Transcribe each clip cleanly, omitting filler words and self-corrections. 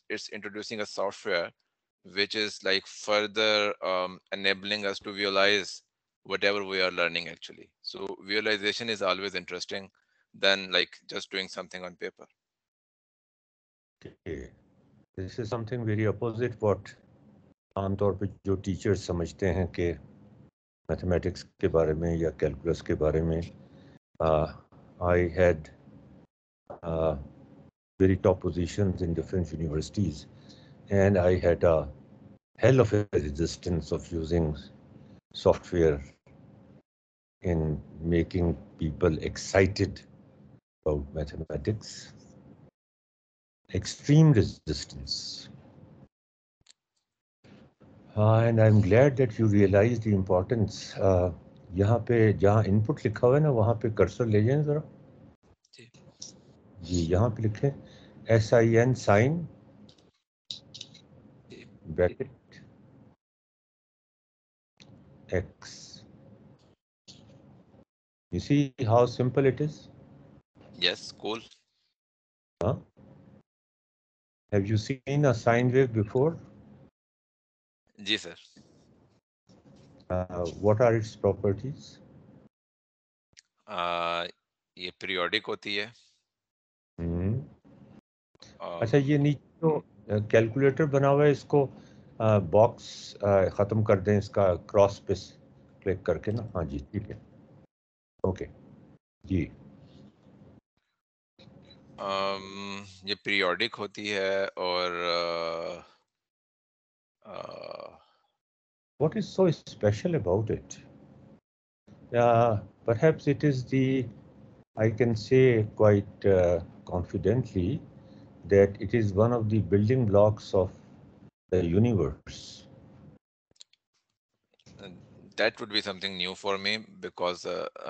it's introducing a software which is like further enabling us to visualize whatever we are learning actually. So visualization is always interesting than like just doing something on paper. Okay. This is something very opposite what आमतौर पे जो teachers समझते हैं कि mathematics के बारे में या कैलकुलस के बारे में. I had very top positions in different universities, and I had a hell of a resistance of using software in making people excited about mathematics. Extreme resistance. And I'm glad that you realized the importance. यहाँ पे जहाँ input लिखा हुआ है ना वहाँ पे cursor ले जाएं ज़रा. जी यहाँ पे लिखें SIN sine bracket X. You see how simple it is? Yes, cool. Huh? Have you seen a sine wave before? जी sir. What are its properties? ये periodic होती है. अच्छा ये नीचे जो कैलकुलेटर बना हुआ है इसको बॉक्स ख़त्म कर दें इसका क्रॉस पे क्लिक करके ना. हाँ जी ठीक है. ओके जी. ये periodic होती है और What is so special about it? Perhaps it is the, I can say quite confidently that it is one of the building blocks of the universe. that would be something new for me because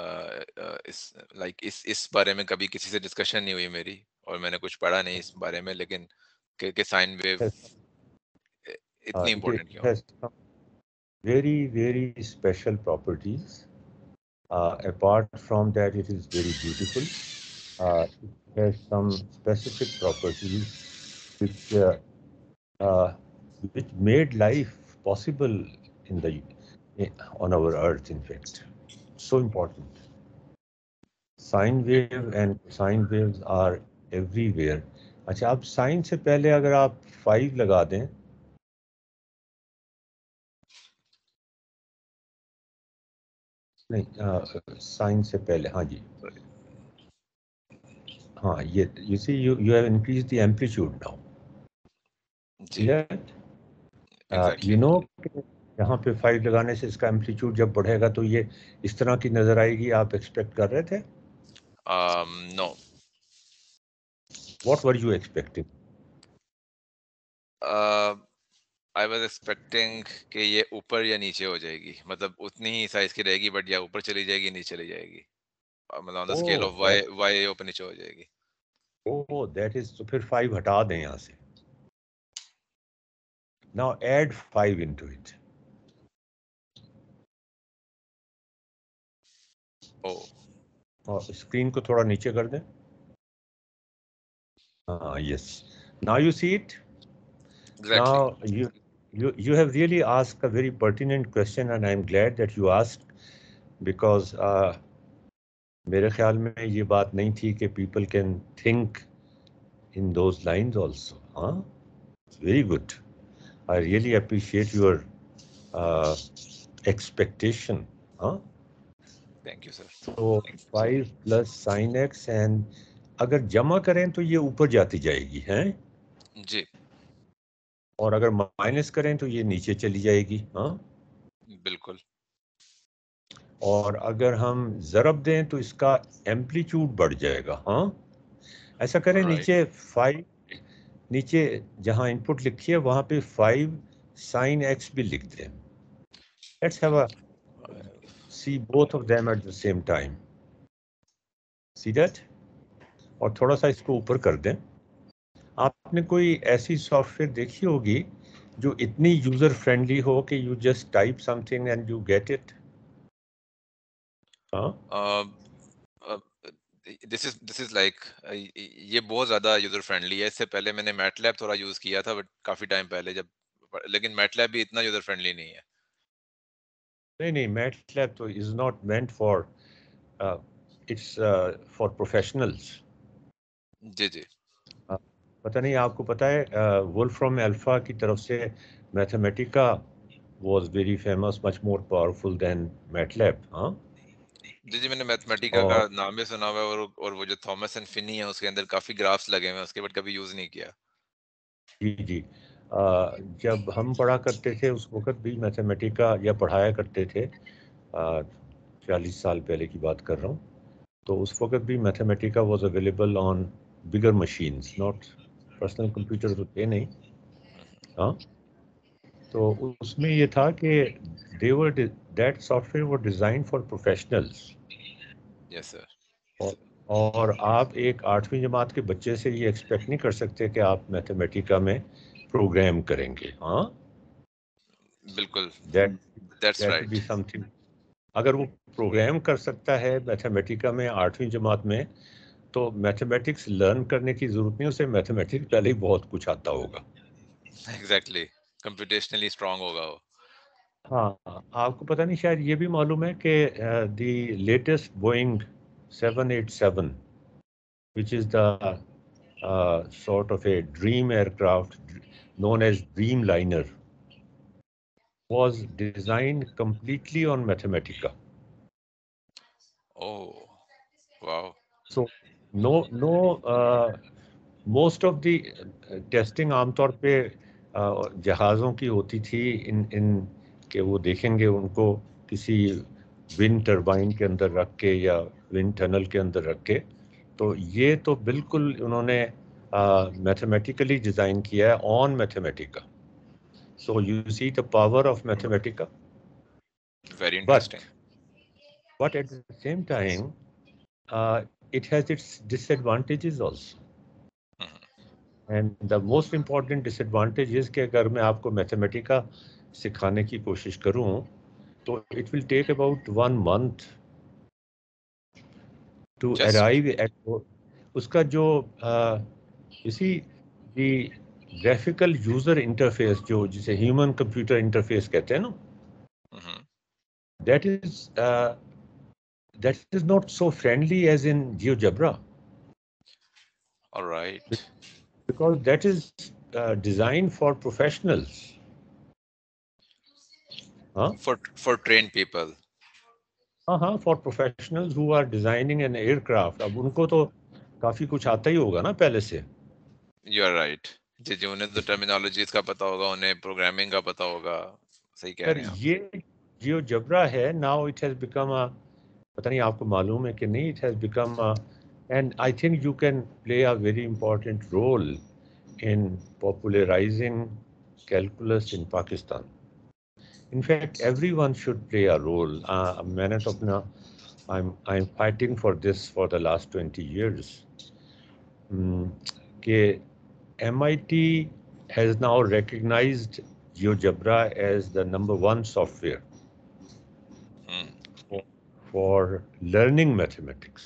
इस बारे में कभी किसी से discussion नहीं हुई मेरी और मैंने कुछ पढ़ा नहीं इस बारे में लेकिन कि साइन वेव इतनी इम्पोर्टेंट It क्यों. has some very, very special properties. Apart from that, it is very beautiful. It has some specific properties which uh, which made life possible in the on our Earth. In fact, so important. Sine wave and cosine waves are everywhere. अच्छा आप sign से पहले अगर आप 5 लगा दें नहीं sign से पहले हाँ जी हाँ ये you see you have increased the amplitude now. जी You एग्जैक्टली. know यहाँ पे 5 लगाने से इसका एम्पलीट्यूड जब बढ़ेगा तो ये इस तरह की नजर आएगी. आप एक्सपेक्ट कर रहे थे? No. What were you expecting? I was expecting कि ये ऊपर या नीचे हो जाएगी मतलब उतनी ही साइज की रहेगी बट या ऊपर चली जाएगी नीचे चली जाएगी मतलब on the scale Oh, of that, Y ऊपर नीचे हो जाएगी. oh, that is तो फिर 5 हटा दें यहाँ से. Now add 5 into it. Oh. और स्क्रीन को थोड़ा नीचे कर दें. Yes. Now you see it. Exactly. Now you have really asked a very pertinent question, and I'm glad that you asked because मेरे ख्याल में ये बात नहीं थी कि people can think in those lines also. Huh? It's very good. I really appreciate your uh, expectation. Huh? Thank you, sir. So 5 plus sin x and अगर जमा करें तो ये ऊपर जाती जाएगी हैं जी और अगर माइनस करें तो ये नीचे चली जाएगी. हाँ बिल्कुल. और अगर हम ज़रब दें तो इसका एम्पलीट्यूड बढ़ जाएगा. हाँ ऐसा करें राइट. नीचे 5 नीचे जहां इनपुट लिखी है वहां पे 5 sin x भी लिख दें. Let's have a see both of them at the same time. See that? और थोड़ा सा इसको ऊपर कर दें. आपने कोई ऐसी सॉफ्टवेयर देखी होगी जो इतनी यूजर फ्रेंडली हो कि you just type something and you get it. This is like ये बहुत ज्यादा यूजर फ्रेंडली है. इससे पहले मैंने मैटलैब थोड़ा यूज किया था, बट काफी टाइम पहले जब, लेकिन मैटलैब भी इतना यूजर फ्रेंडली नहीं है. नहीं, मैटलैब तो is not meant for, it's for professionals. जी जी. पता नहीं आपको पता है, वुल्फ्रॉम अल्फा की तरफ से Mathematica was very famous, much more powerful than MATLAB, हाँ. जी जी, मैंने मैथमेटिका का और नाम भी सुना हुआ है, और वो जो थॉमस एंड फिनी है उसके अंदर काफी ग्राफ्स लगे हुए हैं उसके, बट कभी यूज नहीं किया. जी जी, जब हम पढ़ा करते थे उस वक्त भी मैथमेटिका या पढ़ाया करते थे, 40 साल पहले की बात कर रहा हूँ. तो उस वक्त भी Mathematica was available on bigger machines, not personal computer तो थे नहीं, हाँ. तो उसमें ये था कि they were that software were designed for professionals. Yes sir. और, और आप एक 8वीं जमात के बच्चे से ये एक्सपेक्ट नहीं कर सकते कि आप मैथमेटिका में प्रोग्राम करेंगे, हाँ. बिल्कुल. That that's that be right. Something. अगर वो प्रोग्राम कर सकता है मैथमेटिका में 8वीं जमात में, तो मैथमेटिक्स लर्न करने की जरूरत नहीं, उसे मैथमेटिक्स पहले ही बहुत कुछ आता होगा. एग्जैक्टली. कंप्यूटेशनली स्ट्रांग होगा वो. हाँ, आपको पता नहीं, शायद ये भी मालूम है कि the latest Boeing 787, which is the sort of a dream aircraft known as Dreamliner, was designed completely on Mathematica. Oh wow. So most of the testing आमतौर पे जहाज़ों की होती थी इन इन के वो देखेंगे उनको किसी विंड टरबाइन के अंदर रख के या विंड टनल के अंदर रख के. तो ये तो बिल्कुल उन्होंने मैथमेटिकली डिज़ाइन किया है on Mathematica. So you see the power of Mathematica. Very but interesting. At the same time it has its disadvantages also. And the most important disadvantage is कि अगर मैं आपको मैथमेटिका सिखाने की कोशिश करूं तो it will take about 1 month to just. arrive at उसका जो you see the graphical user interface जो जिसे human computer interface कहते हैं ना, that is not so friendly as in GeoGebra, alright. because that is designed for professionals, huh? For train people. हाँ, for professionals who are designing an aircraft. अब उनको तो काफी कुछ आता ही होगा ना पहले से. You are right. जी जी, उन्हें तो टर्मिनोलॉजीज का पता होगा, उन्हें प्रोग्रामिंग का पता होगा. सही कह पर रहे हैं आप. ये जियो जबरा है, now it has become a, पता नहीं आपको मालूम है कि नहीं, it has become and I think you can play a very important role in popularising calculus in Pakistan. In fact, everyone should play a role. मैंने तो अपना I'm fighting for this for the last 20 years. कि MIT has now recognized GeoGebra as the #1 software for learning mathematics.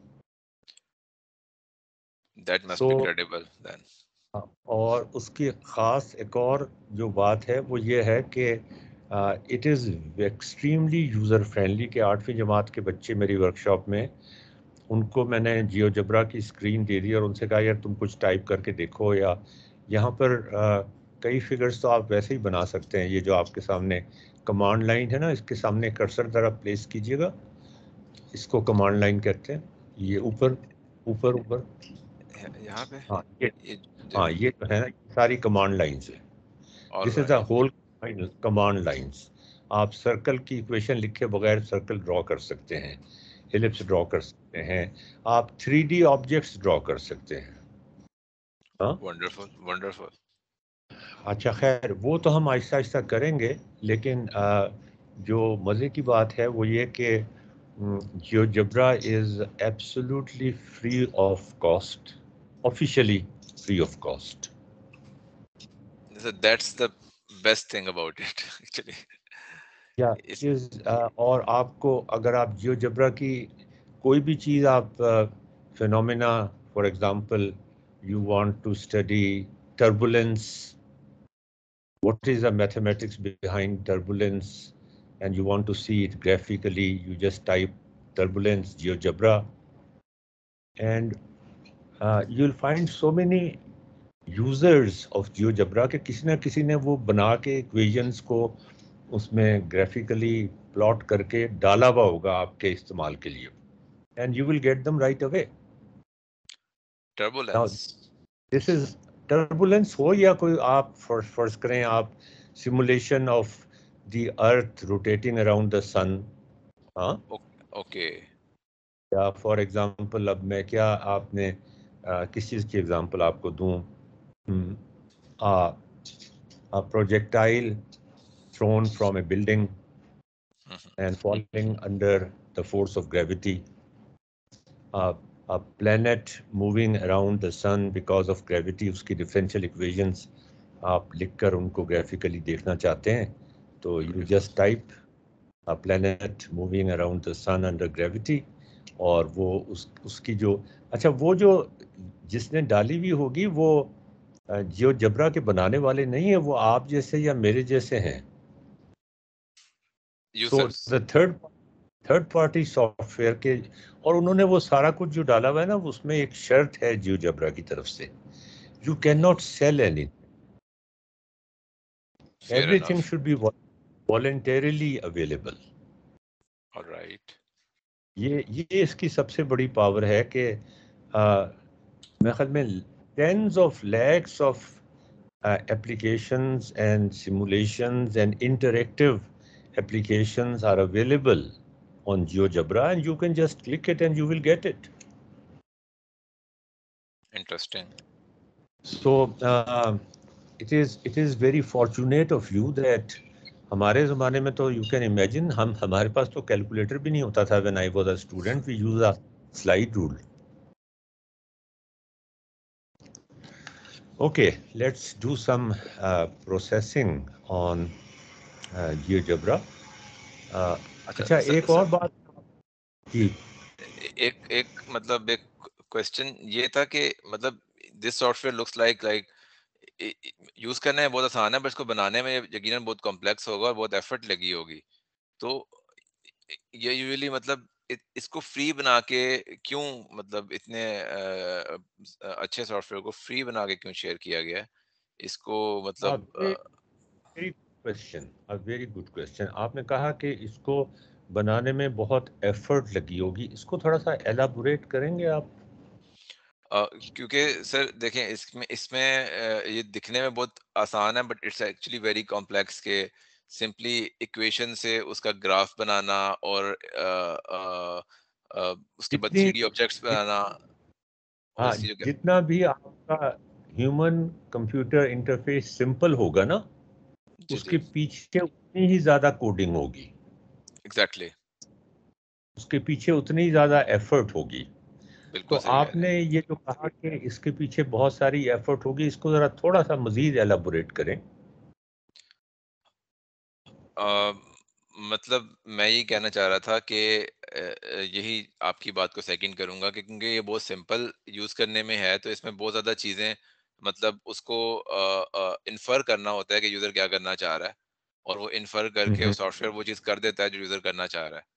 That must So be credible then. और उसकी ख़ास एक और जो बात है वो ये है कि it is extremely user friendly. कि 8वीं जमात के बच्चे मेरी वर्कशॉप में, उनको मैंने जियोजेब्रा की स्क्रीन दे दी और उनसे कहा यार तुम कुछ टाइप करके देखो, या यहाँ पर कई फिगर्स तो आप वैसे ही बना सकते हैं. ये जो आपके सामने कमांड लाइन है ना, इसके सामने कर्सर ज़रा प्लेस कीजिएगा, इसको कमांड लाइन कहते हैं. ये ऊपर ऊपर ऊपर, यहाँ पे हाँ ये, ये. हाँ ये तो है ना, सारी कमांड लाइन्स है. This is a alright. Whole command lines. आप सर्कल की इक्वेशन लिखे बगैर सर्कल ड्रॉ कर सकते हैं, एलिप्स ड्रॉ कर सकते हैं, आप 3D ऑब्जेक्ट्स ड्रॉ कर सकते हैं, हाँ. Wonderful wonderful. अच्छा खैर, वो तो हम आहिस्ता आहिस्ता करेंगे, लेकिन जो मज़े की बात है वो ये कि GeoGebra is absolutely free of cost, officially free of cost. That's the best thing about it actually. या इज और आपको अगर आप जियोजेब्रा की कोई भी चीज़ आप phenomena. For example, you want to study turbulence. What is the mathematics behind turbulence? And you want to see it graphically, you just type turbulence GeoGebra, and you'll find so many users of GeoGebra के किसी ना किसी ने वो बना के equations को उसमें graphically plot करके डाला हुआ होगा आपके इस्तेमाल के लिए, and you will get them right away. Now, this is turbulence हो या कोई आप फर्ज करें आप simulation of the earth rotating around the sun, हाँ? Okay. या फॉर एग्जांपल अब मैं क्या आपने किस चीज़ की एग्जांपल आपको दूं, a projectile thrown from a building and falling under the force of gravity, a planet moving around the sun because of gravity, उसकी differential equations आप लिखकर उनको graphically देखना चाहते हैं तो you just type a planet moving around the sun under gravity, और वो उसकी जो अच्छा वो जो जिसने डाली हुई होगी वो जियोजेब्रा के बनाने वाले नहीं है, वो आप जैसे या मेरे जैसे हैं. So the third party software के, और उन्होंने वो सारा कुछ जो डाला हुआ है ना उसमें एक शर्त है जियोजेब्रा की तरफ से, you can not sell any, everything should be voluntarily available. Alright. ये इसकी सबसे बड़ी पावर है कि मेरे ख्याल में tens of lakhs of applications and simulations and interactive applications are available on GeoGebra, and you can just click it and you will get it. Interesting. So it is very fortunate of you that हमारे ज़माने में तो you can imagine हमारे पास तो calculator भी नहीं होता था. When I was a student, we use a slide rule. Okay, let's do some processing on GeoGebra. अच्छा एक और बात जी, एक मतलब एक क्वेश्चन ये था कि मतलब this software looks like use करने में बहुत आसान है, बट इसको बनाने में यकीनन बहुत कॉम्प्लेक्स होगा और बहुत एफर्ट लगी होगी. तो ये यूजुअली मतलब इसको फ्री बना के क्यों, मतलब इतने अच्छे सॉफ्टवेयर को फ्री बना के क्यों शेयर किया गया है इसको, मतलब वेरी गुड क्वेश्चन. आपने कहा कि इसको बनाने में बहुत एफर्ट लगी होगी, इसको थोड़ा सा एलाबोरेट करेंगे आप? क्योंकि सर देखें इसमें इसमें ये दिखने में बहुत आसान है, but it's actually very complex के सिंपली इक्वेशन से उसका ग्राफ बनाना और उसके बाद जितनी 3D ऑब्जेक्ट्स बनाना. हाँ, जितना भी आपका ह्यूमन कंप्यूटर इंटरफेस सिंपल होगा ना, उसके पीछे उतनी ही ज्यादा कोडिंग होगी. एग्जैक्टली. उसके पीछे उतनी ही ज्यादा एफर्ट होगी. तो बिल्कुल सही कह रहे आपने ये जो कहा कि इसके पीछे बहुत सारी एफर्ट होगी, इसको जरा थोड़ा सा मजीद एलाबोरेट करें. मतलब मैं ये कहना चाह रहा था कि यही आपकी बात को सेकंड करूंगा कि क्योंकि ये बहुत सिंपल यूज करने में है, तो इसमें बहुत ज्यादा चीजें मतलब उसको इन्फर करना होता है कि यूजर क्या करना चाह रहा है, और वो इन्फर करके सॉफ्टवेयर वो चीज कर देता है जो यूजर करना चाह रहा है.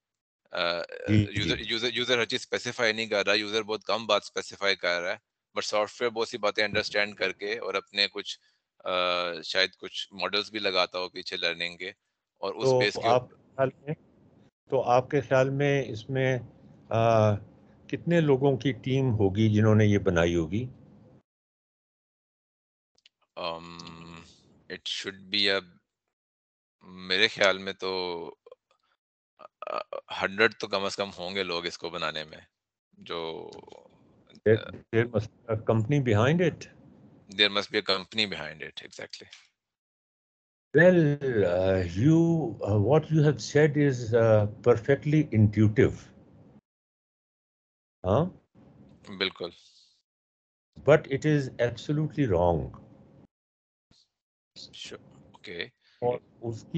यूजर हर चीज स्पेसिफाई नहीं कर रहा, यूजर बहुत कम बात स्पेसिफाई कर रहा है, बट सॉफ्टवेयर बहुत सी बातें अंडरस्टैंड करके और अपने कुछ शायद कुछ मॉडल्स भी लगाता हो पीछे लर्निंग के, और उस बेस के तो आपके ख्याल में इसमें कितने लोगों की टीम होगी जिन्होंने ये बनाई होगी? इट शुड बी अ, मेरे ख्याल में तो 100 तो कम से कम होंगे लोग इसको बनाने में, जो There must be a company behind it. there must be a company behind it. Exactly. Well, what you have said is perfectly intuitive. Huh? बिल्कुल. But it is absolutely wrong. Sure. Okay. और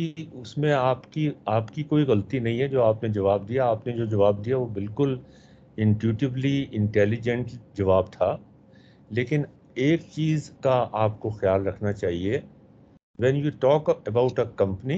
उसमें आपकी कोई गलती नहीं है जो आपने जवाब दिया. आपने जो जवाब दिया वो बिल्कुल इंट्यूटिवली इंटेलिजेंट जवाब था, लेकिन एक चीज़ का आपको ख्याल रखना चाहिए, when you talk about a company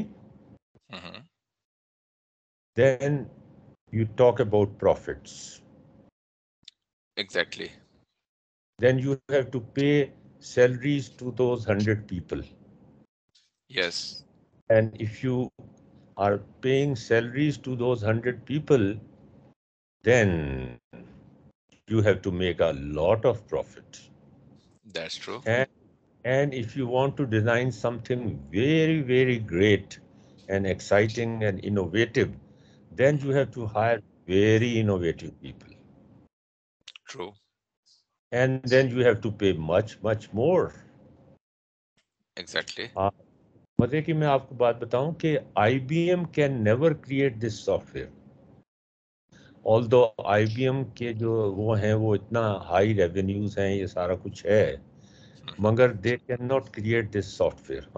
then you talk about profits. Exactly. Then you have to pay salaries to those 100 people. Yes. And if you are paying salaries to those 100 people, then you have to make a lot of profit. That's true. And if you want to design something very, very great and exciting and innovative, then you have to hire very innovative people. True. And then you have to pay much, much more. Exactly. मजे की मैं आपको बात बताऊं कि IBM can never create this software, although IBM के जो वो हैं वो इतना हाई रेवेन्यूज हैं, ये सारा कुछ है, मगर they can not create this software.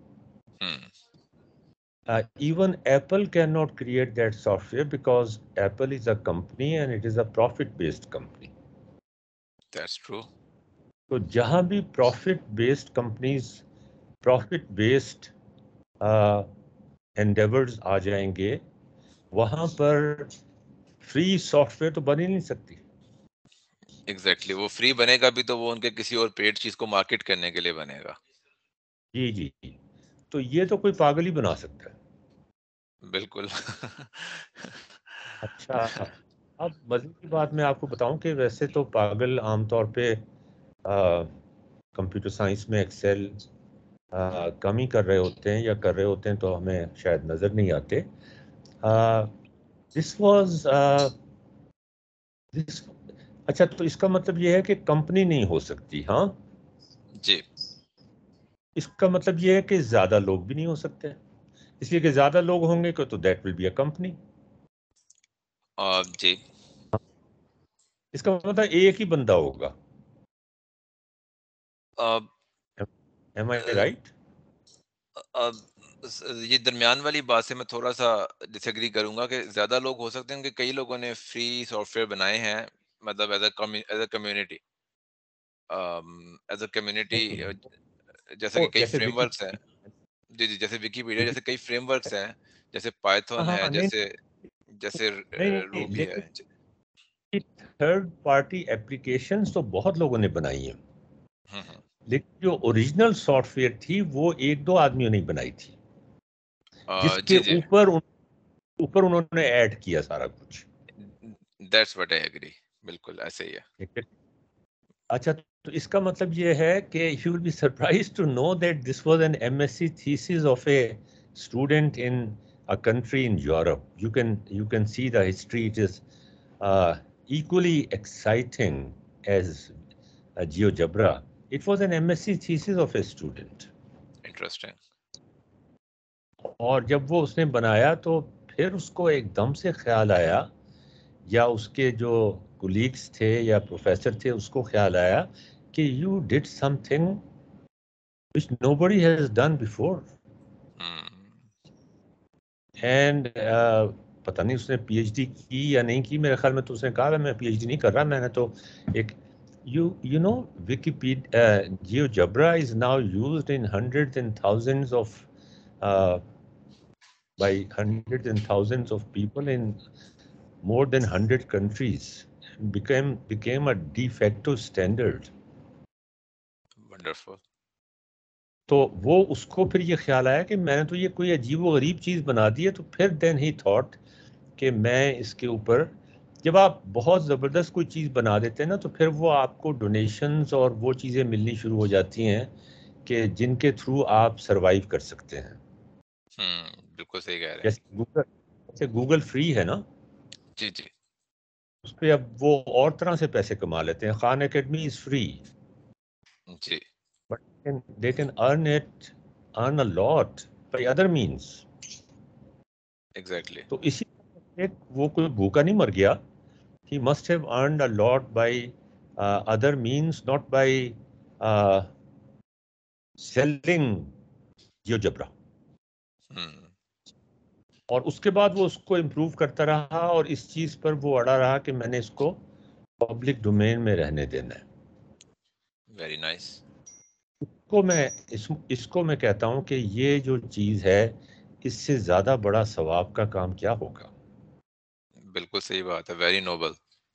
Even Apple cannot create that software because Apple is a company and it is a profit-based company. That's true. तो जहां भी profit-based companies, profit-based endeavors आ जाएंगे, वहां पर फ्री सॉफ्टवेयर तो बन ही नहीं सकती. एग्जैक्टली वो फ्री बनेगा भी तो वो उनके किसी और पेड चीज को मार्केट करने के लिए बनेगा. जी जी जी. तो ये तो कोई पागल ही बना सकता है. बिल्कुल. अच्छा, अब मजे की बात मैं आपको बताऊं कि वैसे तो पागल आमतौर पे कंप्यूटर साइंस में एक्सेल कम ही कर रहे होते हैं, या कर रहे होते हैं तो हमें शायद नजर नहीं आते. दिस वाज दिस अच्छा, तो इसका मतलब ये है कि कंपनी नहीं हो सकती. हाँ जी. इसका मतलब ये है कि ज्यादा लोग भी नहीं हो सकते, इसलिए कि ज्यादा लोग होंगे तो that will be a company. जी. इसका मतलब एक ही बंदा होगा. Am I right? ये दरमियान वाली बात से मैं थोड़ा सा डिसएग्री करूंगा कि ज्यादा लोग हो सकते हैं कि कई लोगों ने फ्री सॉफ्टवेयर बनाए हैं, मतलब as a community, as a community, जैसा कि ओ, कई जैसे विकी. फ्रेमवर्क्स हैं. जी जी, जैसे विकीपीडिया, जैसे कई फ्रेमवर्क्स हैं, जैसे पाइथन हाँ है, हाँ, नहीं जैसे जैसे नहीं नहीं, रूबी है. लेकिन थर्ड पार्टी एप्लीकेशंस तो बहुत लोगों ने बनाई हैं, हम्म. लेकिन जो ओरिजिनल सॉफ्टवेयर थी वो एक दो आदमियों ने बनाई थी, जिसके जी जी. ऊपर उन्होंने ऐड किया सारा कुछ. That's what I agree. बिल्कुल ऐसे ही है. ठीक है. अच्छा, तो इसका मतलब ये है कि you will be surprise to know that this was an MSc thesis of a student in a country in Europe. You can see the history. It is equally exciting as GeoGebra. It was an MSc thesis of a student. Interesting. और जब वो उसने बनाया तो फिर उसको एकदम से ख्याल आया, या उसके जो कुलीग्स थे या प्रोफेसर थे उसको ख्याल आया कि you did something which nobody has done before. And पता नहीं उसने PhD की या नहीं की. मेरे ख्याल में तो उसने कहा मैं PhD नहीं कर रहा, मैंने तो एक you know Wikipedia, GeoGebra is now used in hundreds and thousands of by hundreds and thousands of people in more than 100 countries. Became a de facto standard. Wonderful. तो वो उसको फिर ये ख्याल आया कि मैंने तो ये कोई अजीब व गरीब चीज़ बना दी है. तो फिर देन ही थॉट कि मैं इसके ऊपर, जब आप बहुत ज़बरदस्त कोई चीज़ बना देते हैं ना, तो फिर वो आपको डोनेशंस और वो चीज़ें मिलनी शुरू हो जाती हैं कि जिनके थ्रू आप सरवाइव कर सकते हैं. बिल्कुल सही कह रहे हैं. जैसे गूगल फ्री है ना, जी जी. उस पर अब वो और तरह से पैसे कमा लेते हैं. खान एकेडमी इज फ्री, जी. But they can earn a lot by other means. Exactly. तो इसी एक वो कोई भूखा नहीं मर गया. He must have earned a lot by other means, not by uh, selling GeoGebra. और उसके बाद वो उसको इम्प्रूव करता रहा और इस चीज़ पर वो अड़ा रहा कि मैंने इसको पब्लिक डोमेन में रहने देना है। Very nice. को मैं इसको मैं कहता हूं कि ये जो चीज़ है, इससे ज़्यादा बड़ा सवाब का काम क्या होगा। बिल्कुल सही बात है, वेरी नोबल।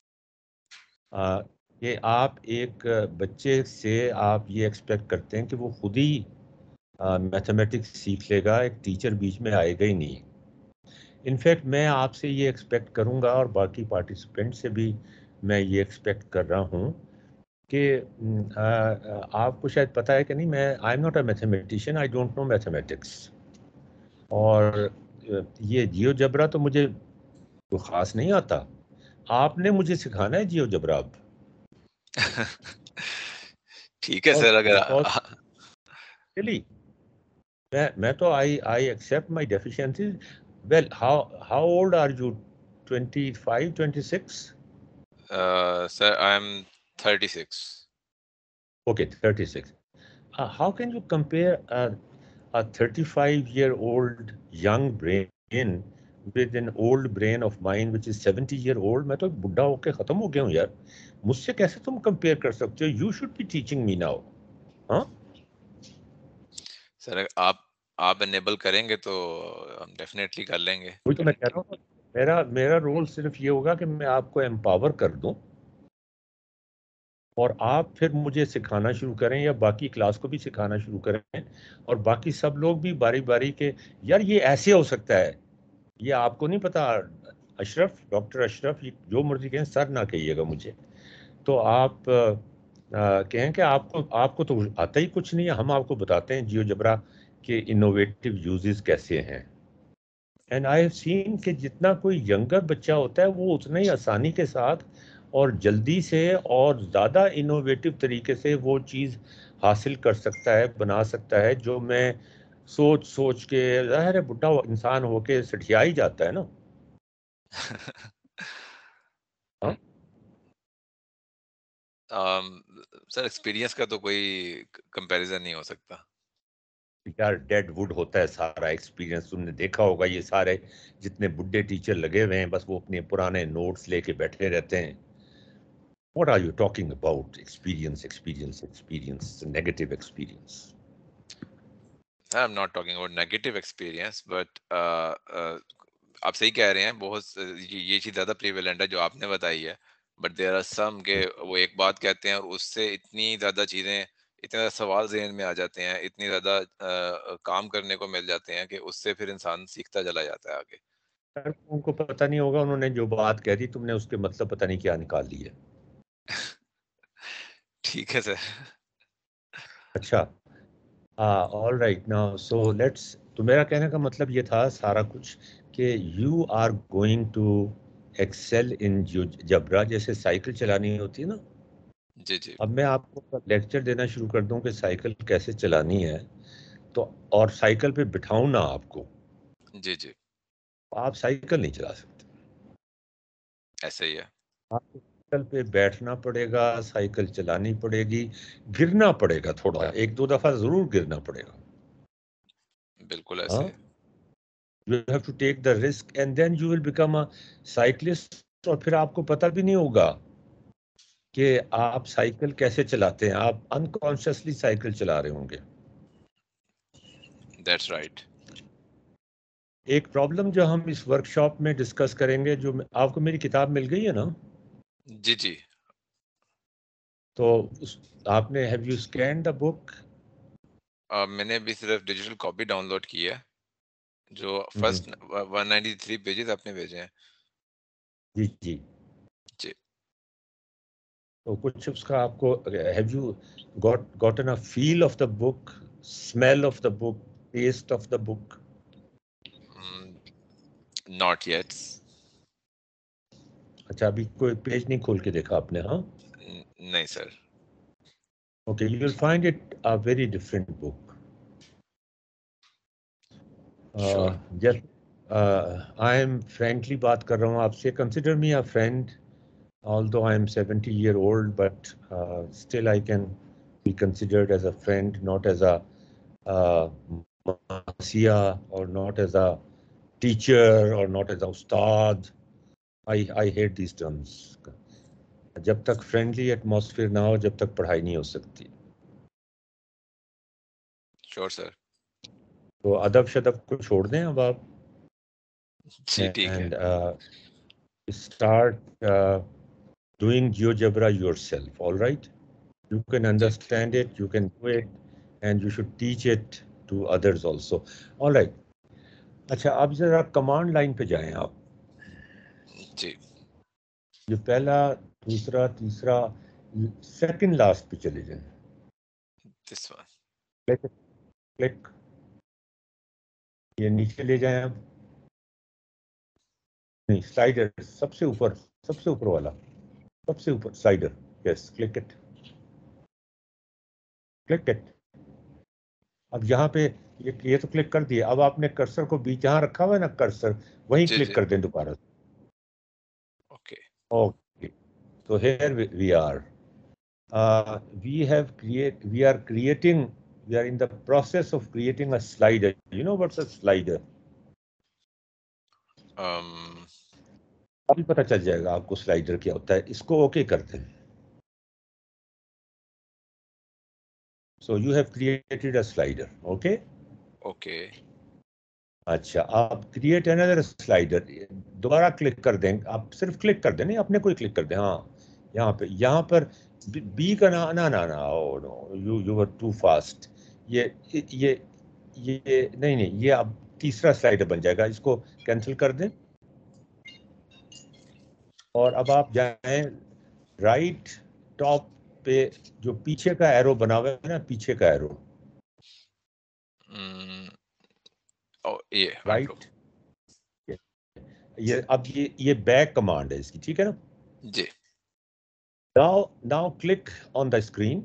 कि आप एक बच्चे से आप ये एक्सपेक्ट करते हैं कि वो खुद ही मैथमेटिक्स सीख लेगा, एक टीचर बीच में आएगा ही नहीं। इनफैक्ट मैं आपसे ये एक्सपेक्ट करूंगा और बाकी पार्टिसिपेंट से भी मैं ये एक्सपेक्ट कर रहा हूँ कि आपको शायद पता है कि नहीं, मैं I am not a mathematician, I don't know mathematics. और ये जियो जबरा तो मुझे कोई ख़ास नहीं आता। आपने मुझे सिखाना है जियो जबरा अब। ठीक है और सर, अगर बिकॉज रियली मैं तो I accept my deficiencies. Well, how old are you? 25, 26? Sir I am 36। Okay, 36. How can you compare a 35-year-old young brain with an old brain of mine which is 70-year-old? मैं तो बुढ़ा होके खत्म हो गया हूँ यार। मुझसे कैसे तुम कंपेयर कर सकते हो? You should be teaching me now. हाँ? सर आप एनेबल करेंगे तो हम डेफिनेटली कर लेंगे। वही तो मैं कह रहा हूँ। मेरा मेरा रोल सिर्फ ये होगा कि मैं आपको एम्पावर कर दूं और आप फिर मुझे सिखाना शुरू करें या बाकी क्लास को भी सिखाना शुरू करें और बाकी सब लोग भी बारी बारी के, यार ये ऐसे हो सकता है, ये आपको नहीं पता। अशरफ, डॉक्टर अशरफ, ये जो मर्जी कहें, सर ना कहिएगा मुझे। तो आप कहें कि आपको आपको तो आता ही कुछ नहीं है, हम आपको बताते हैं जियो जबरा के इनोवेटिव यूजेस कैसे हैं। एंड आई हैव सीन कि जितना कोई यंगर बच्चा होता है वो उतना ही आसानी के साथ और जल्दी से और ज़्यादा इनोवेटिव तरीके से वो चीज़ हासिल कर सकता है, बना सकता है, जो मैं सोच सोच के, ज़ाहिर है बुढ़ा इंसान होके सठिया ही जाता है ना। हाँ? सर एक्सपीरियंस का तो कोई कंपैरिजन नहीं हो सकता। यार डेड वुड होता है सारा एक्सपीरियंस, तुमने देखा होगा ये सारे जितने बुढ़े टीचर लगे हुए हैं बस वो अपने पुराने नोट्स लेके बैठे रहते हैं। What are you talking about? Experience, experience, experience, negative experience. I am not talking about negative experience, but आप सही कह रहे हैं, बहुत ये चीज ज्यादा प्रीवेलेंट है जो आपने बताई है। बट देयर आर सम के वो एक बात कहते हैं और उससे इतनी ज्यादा चीजें, इतने ज्यादा सवाल ज़हन में आ जाते हैं, इतनी ज्यादा काम करने को मिल जाते हैं कि उससे फिर इंसान सीखता चला जाता है आगे। यार उनको पता नहीं होगा, उन्होंने जो बात कह दी तुमने उसके मतलब पता नहीं क्या निकाल ली है। ठीक है सर। अच्छा, all right now so let's, तो मेरा कहने का मतलब ये था सारा कुछ कि you are going to excel in जबरा, जैसे साइकिल चलानी होती है ना। जी जी। अब मैं आपको लेक्चर देना शुरू कर दूं कि साइकिल कैसे चलानी है, तो और साइकिल पे बिठाऊं ना आपको, जी जी। आप साइकिल नहीं चला सकते। ऐसे ही है। आपको साइकिल पे बैठना पड़ेगा, साइकिल चलानी पड़ेगी, गिरना पड़ेगा, थोड़ा एक दो दफा जरूर गिरना पड़ेगा। बिल्कुल ऐसे ही हाँ, है। You have to take the risk and then you will become a cyclist. और फिर आपको पता भी नहीं होगा कि आप साइकिल कैसे चलाते हैं, आप अनकॉन्शियसली साइकिल चला रहे होंगे। That's right. एक प्रॉब्लम जो हम इस वर्कशॉप में डिस्कस करेंगे, जो आपको मेरी किताब मिल गई है ना, जी जी। तो आपने, have you scan the book? मैंने भी सिर्फ डिजिटल कॉपी डाउनलोड की है, जो फर्स्ट 193 पेजेस आपने भेजे हैं। जी जी। जी। तो कुछ उसका आपको, have you gotten a feel of the book, smell of the book, taste of the book? Not yet. अच्छा, अभी कोई पेज नहीं खोल के देखा आपने? हाँ, नहीं सर। Okay, you will find it a very different book. Sure. Just I am frankly बात कर रहा हूँ आपसे, consider me a friend, although I am 70-year old, but still I can be considered as a friend, not as a uh, Masiya or not as a teacher or not as a ustad. I hate these terms. जब तक friendly atmosphere ना हो जब तक पढ़ाई नहीं हो सकती. Sure sir. तो अदब शदब को छोड़ दें अब आप. जी ठीक है. And start doing GeoGebra yourself. All right, you can understand it, you can do it, and you should teach it to others also. All right. अच्छा, अब जरा कमांड लाइन पे जाएं आप. जी. ये पहला, दूसरा, तीसरा, सेकंड लास्ट पे चले जाएं. This one. क्लिक. ये नीचे ले जाएं आप. नहीं, स्लाइडर सबसे ऊपर वाला, सबसे ऊपर slider. Yes, click it. Click it. अब यहाँ पे ये तो क्लिक कर दिया. अब आपने कर्सर को बीच जहाँ रखा हुआ है ना कर्सर, वहीं क्लिक कर दें दोबारा. Okay. Okay. So here we are. We are in the process of creating a slider. You know what's a slider? अभी पता चल जाएगा आपको स्लाइडर क्या होता है. इसको ओके कर दें. So you have created a slider. Okay? Okay. अच्छा, आप क्रिएट अनदर स्लाइडर. दोबारा क्लिक कर दें. आप सिर्फ क्लिक कर दें, नहीं अपने कोई क्लिक कर दें. हाँ, यहाँ पर बी का ना ना ना ना. Oh no, you were too fast. ये नहीं, ये अब तीसरा स्लाइडर बन जाएगा. इसको कैंसिल कर दें. और अब आप जाएं राइट टॉप पे, जो पीछे का एरो बना हुआ है ना, पीछे का एरो. ये राइट. अब ये बैक कमांड है इसकी. ठीक है ना जी. Now click on the screen.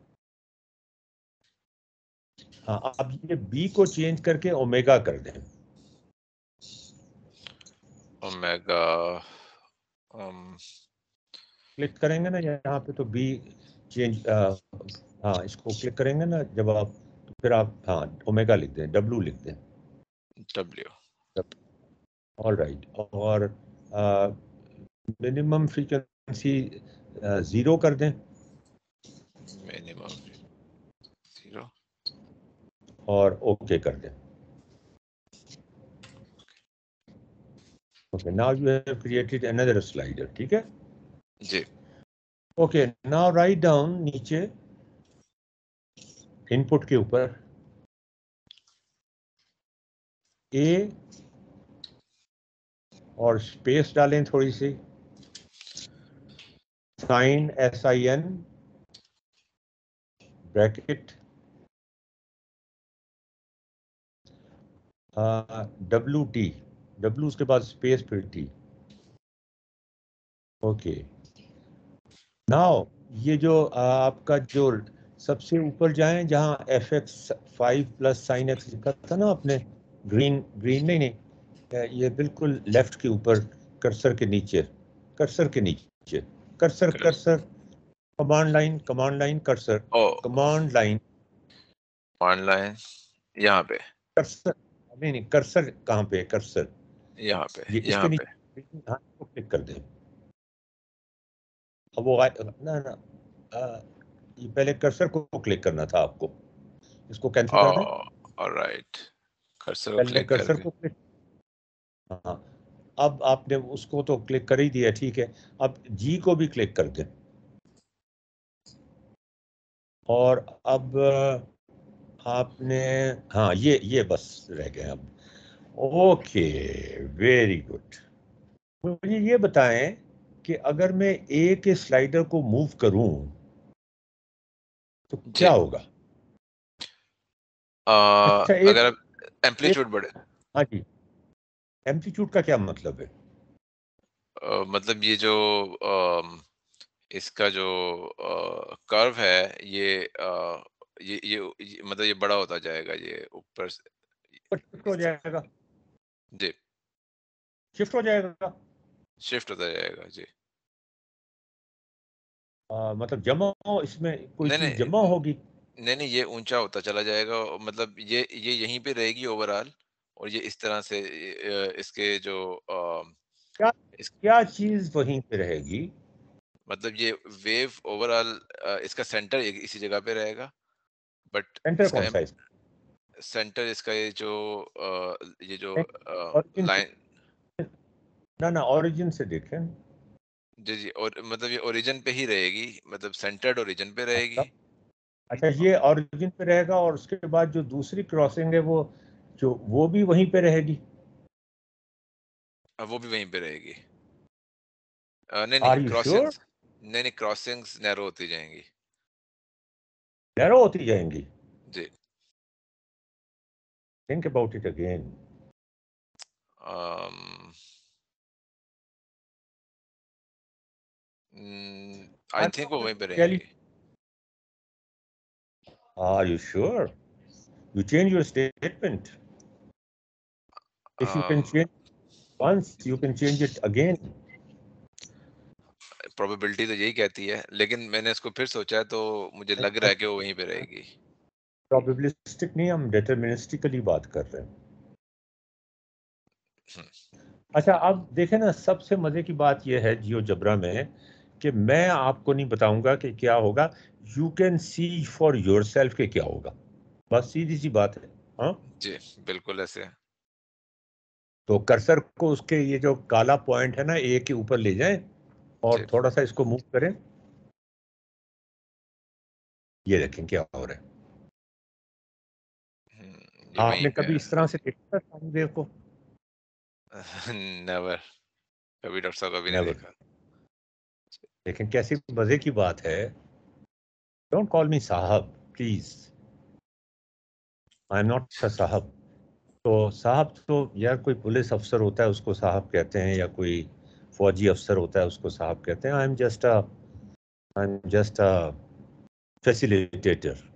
हाँ, अब ये B को चेंज करके ओमेगा कर दें. ओमेगा. क्लिक करेंगे ना यहाँ पे तो B चेंज. हाँ, इसको क्लिक करेंगे ना जब आप, तो फिर आप हाँ ओमेगा लिख दें, W लिख दें. W. All right. और मिनिमम फ्रीक्वेंसी 0 कर दें. मिनिमम 0. और ओके कर दें. Okay, now you have created another slider. ठीक है जी. Okay, now write down नीचे इनपुट के ऊपर A और स्पेस डालें थोड़ी सी. Sine SIN bracket WT. W उसके बाद स्पेस फिर T. ओके. नाउ ये जो आपका जो सबसे ऊपर जाएं जहां FX5 प्लस साइन X लिखा था ना आपने, ग्रीन नहीं, ये बिल्कुल लेफ्ट के ऊपर कर्सर के नीचे. Cursor command line cursor. Command line online यहाँ पे. कर्सर. नहीं, कर्सर कहाँ पे? कर्सर यहाँ पे. ये यहाँ इसके पे. नीचे. हाँ, इसको क्लिक कर दें. अब वो ना ये पहले कर्सर को क्लिक करना था आपको. इसको कैंसिल कर दें. ऑलराइट. कर्सर को पहले क्लिक कर्सर करके. को क्लिक. हाँ, अब आपने उसको तो क्लिक कर ही दिया. ठीक है, अब जी को भी क्लिक कर दें. और अब आपने, हाँ ये बस रह गए अब. Okay, very good. मुझे ये बताएं कि अगर मैं ए के स्लाइडर को मूव करूं तो क्या होगा? अच्छा, अगर एम्पलीट्यूड बढ़े. हाँ जी, एम्पलीट्यूड का क्या मतलब है? मतलब ये जो इसका जो कर्व है ये मतलब ये बड़ा होता जाएगा, ये ऊपर से. शिफ्ट हो जाएगा. जी. शिफ्ट हो जाएगा. शिफ्ट होता जाएगा जी. मतलब जमा हो, इसमें कोई नहीं चीज नहीं जमा होगी. नहीं नहीं, ये ऊंचा होता चला जाएगा. मतलब ये यहीं पे रहेगी ओवरऑल, और ये इस तरह से इसके जो क्या इस क्या चीज वहीं पे रहेगी? मतलब ये वेव ओवरऑल इसका सेंटर इसी जगह पे रहेगा, बट सेंटर इसका कौन सा है इसका? सेंटर इसका ये जो ओरिजिन से, लाइन। ना ना, ओरिजिन से देखें। जी जी, और मतलब ये ओरिजिन पे ही रहेगी, मतलब सेंटर्ड ओरिजिन पे रहेगी। मतलब अच्छा, ये ओरिजिन पे रहेगा और उसके बाद जो दूसरी क्रॉसिंग है वो, जो वो भी वहीं पे रहेगी। वो भी वहीं पे रहेगी। नहीं नहीं आर यू श्योर? क्रॉसिंग्स, नहीं नहीं क्रॉसिंग्स नैरो होती जाएंगी। नैरो होती जाएंगी? जी। Think about it again. I I'm think not वो वहीं पे really. रहेंगी। Are you sure? You change your statement. If you can change once, you can change it again. Probability तो यही कहती है, लेकिन मैंने इसको फिर सोचा है तो मुझे लग रहा है कि वो वहीं पे रहेगी। प्रोबेबिलिस्टिक नहीं, हम डिटरमिनिस्टिकली बात कर रहे हैं। हम्म, अच्छा, अब देखें ना, सबसे मजे की बात यह है जियो जबरा में कि मैं आपको नहीं बताऊंगा कि क्या होगा, you can see for yourself के क्या होगा। बस सीधी सी बात है। हाँ, जी बिल्कुल ऐसे। तो कर्सर को उसके ये जो काला पॉइंट है ना, ए के ऊपर ले जाएं जी। और थोड़ा सा इसको मूव करें। ये देखें क्या हो रहा है। ये वहीं आपने पे कभी इस तरह से देखा सानी वेव को? नेवर, कभी डॉक्टर साहब कभी नहीं नेवर। देखा। लेकिन कैसी मजे की बात है। डोंट कॉल मी साहब, please. I am not a साहब। तो साहब तो यार कोई पुलिस अफसर होता है उसको साहब कहते हैं, या कोई फौजी अफसर होता है उसको साहब कहते हैं। I am just a facilitator,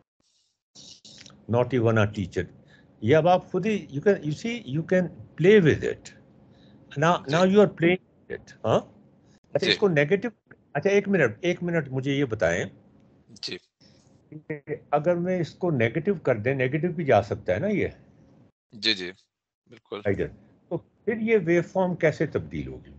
not even a teacher. ये अब आप खुद ही, you can play with it. जी now you are playing it. हाँ। अच्छा, जी इसको नेगेटिव। अच्छा, एक मिनट मुझे ये बताएं जी कि अगर मैं इसको नेगेटिव कर दें, नेगेटिव भी जा सकता है ना ये जी जी बिल्कुल। इधर, तो फिर ये वेव फॉर्म कैसे तब्दील होगी?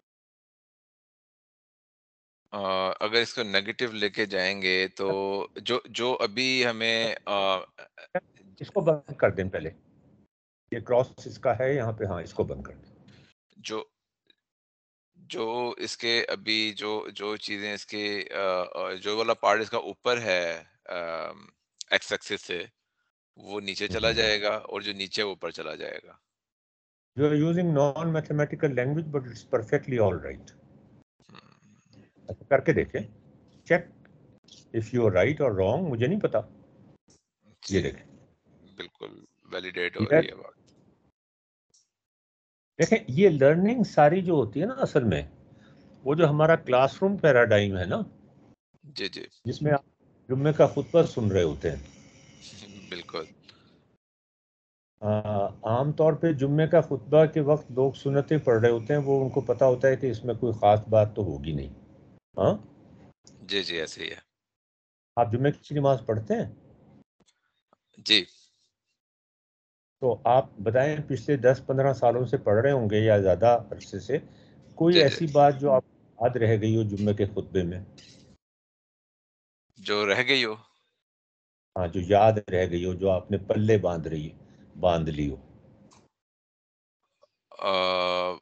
अगर इसको नेगेटिव लेके जाएंगे तो जो जो अभी हमें इसको बंद कर दें पहले। ये क्रॉस इसका है यहाँ पे, हाँ, इसको बंद कर दें। जो जो इसके अभी जो जो चीजें इसके जो वाला पार्ट इसका ऊपर है एक्स एक्सिस से, वो नीचे चला जाएगा और जो नीचे वो ऊपर चला जाएगा। You are using non mathematical language but it's perfectly all right. हम्म, अच्छा, करके देखें। Check if you are right और रॉन्ग, मुझे नहीं पता। ये जी देखें। बिल्कुल वैलिडेट हो ये रही है बात। देखें, ये लर्निंग सारी जो होती है ना, असल में वो जो हमारा क्लासरूम पैराडाइम है ना, जी जी जिसमें आप जुम्मे का खुतबा सुन रहे होते हैं। बिल्कुल। आम तौर पे जुम्मे का खुतबा के वक्त लोग सुन्नतें पढ़ रहे होते हैं, वो उनको पता होता है कि इसमें कोई ख़ास बात तो होगी नहीं। हाँ। जी जी ऐसे ही है। आप जुम्मे की नमाज पढ़ते हैं? जी तो आप बताएं, पिछले 10-15 सालों से पढ़ रहे होंगे या ज़्यादा अरसे से, कोई जी जी ऐसी बात जो आप याद रह गई हो जुम्मे के खुतबे में? जो रह गई हो। हाँ, जो याद रह गई हो, जो आपने पल्ले बांध ली हो। अ,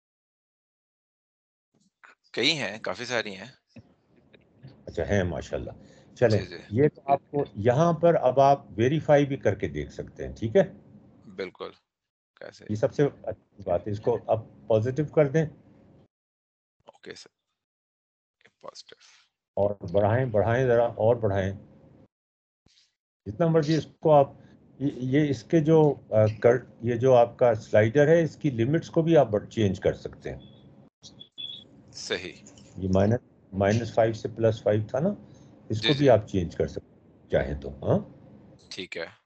कई हैं, काफी सारी हैं। अच्छा, है माशाल्लाह। चलें, जी जी ये तो आपको यहाँ पर अब आप वेरीफाई भी करके देख सकते हैं, ठीक है। बिल्कुल। कैसे? ये सबसे अच्छी बात है, इसको अब पॉजिटिव कर दें ओके सर, पॉजिटिव। और बढ़ाएं बढ़ाएं, ज़रा और बढ़ाएं जितना मर्जी इसको आप। ये इसके जो ये जो आपका स्लाइडर है, इसकी लिमिट्स को भी आप चेंज कर सकते हैं। सही। ये -5 से +5 था ना, जी इसको भी जी आप चेंज कर सकते हैं चाहे तो। हाँ। ठीक है।